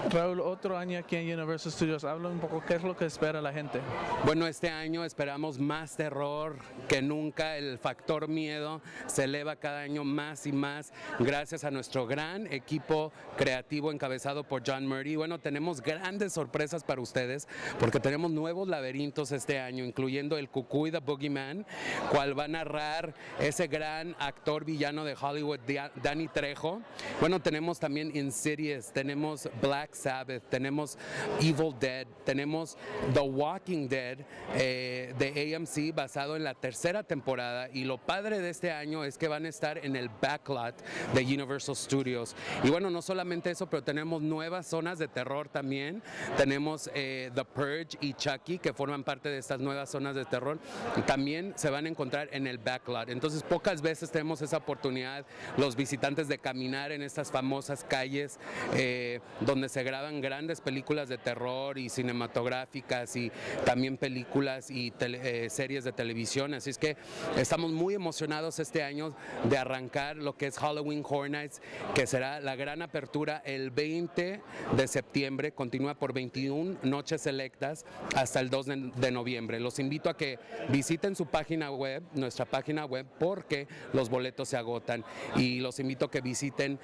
Raúl, otro año aquí en Universal Studios, habla un poco qué es lo que espera la gente. Bueno, este año esperamos más terror que nunca, el factor miedo se eleva cada año más y más gracias a nuestro gran equipo creativo encabezado por John Murdy. Bueno, tenemos grandes sorpresas para ustedes porque tenemos nuevos laberintos este año, incluyendo el Cucuy the Boogeyman, cual va a narrar ese gran actor villano de Hollywood, Danny Trejo. Bueno, tenemos también Insidious, tenemos Black Sabbath, tenemos Evil Dead, tenemos The Walking Dead de AMC basado en la tercera temporada, y lo padre de este año es que van a estar en el backlot de Universal Studios. Y bueno, no solamente eso, pero tenemos nuevas zonas de terror también. Tenemos The Purge y Chucky, que forman parte de estas nuevas zonas de terror. También se van a encontrar en el backlot. Entonces pocas veces tenemos esa oportunidad los visitantes de caminar en estas famosas calles donde se graban grandes películas de terror y cinematográficas, y también películas y series de televisión. Así es que estamos muy emocionados este año de arrancar lo que es Halloween Horror Nights, que será la gran apertura el 20 de septiembre, continúa por 21 noches selectas hasta el 2 de noviembre. Los invito a que visiten su página web, nuestra página web, porque los boletos se agotan, y los invito a que visiten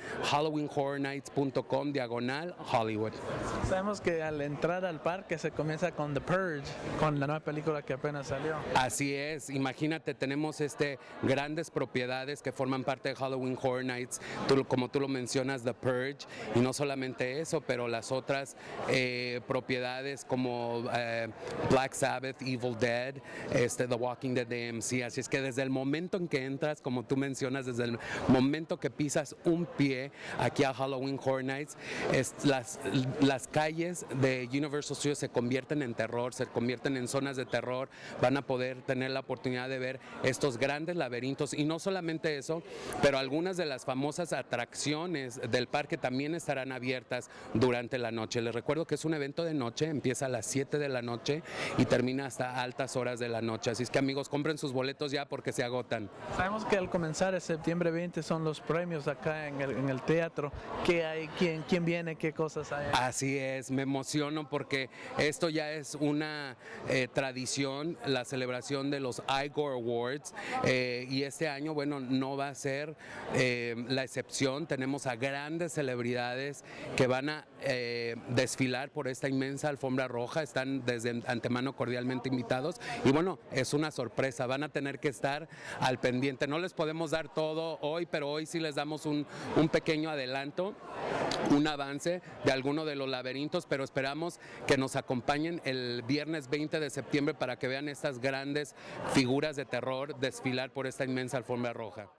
halloweenhorrornights.com/Hollywood. Sabemos que al entrar al parque se comienza con The Purge, con la nueva película que apenas salió. Así es, imagínate, tenemos grandes propiedades que forman parte de Halloween Horror Nights, como tú lo mencionas, The Purge, y no solamente eso, pero las otras propiedades como Black Sabbath, Evil Dead, The Walking Dead de AMC. Así es que desde el momento en que entras, como tú mencionas, desde el momento que pisas un pie aquí a Halloween Horror Nights, las calles de Universal Studios se convierten en terror, se convierten en zonas de terror. Van a poder tener la oportunidad de ver estos grandes laberintos, y no solamente eso, pero algunas de las famosas atracciones del parque también estarán abiertas durante la noche. Les recuerdo que es un evento de noche, empieza a las 7 de la noche y termina hasta altas horas de la noche. Así es que, amigos, compren sus boletos ya porque se agotan. Sabemos que al comenzar el septiembre 20 son los premios acá en el teatro. ¿Qué hay? ¿Quién viene? ¿Qué cosas hay? Así es, me emociono porque esto ya es una tradición, la celebración de los Igor Awards, y este año, bueno, no va a ser la excepción. Tenemos a grandes celebridades que van a desfilar por esta inmensa alfombra roja. Están desde antemano cordialmente invitados, y bueno, es una sorpresa, van a tener que estar al pendiente. No les podemos dar todo hoy, pero hoy sí les damos un pequeño adelanto, un avance de alguno de los laberintos, pero esperamos que nos acompañen el viernes 20 de septiembre para que vean estas grandes figuras de terror desfilar por esta inmensa alfombra roja.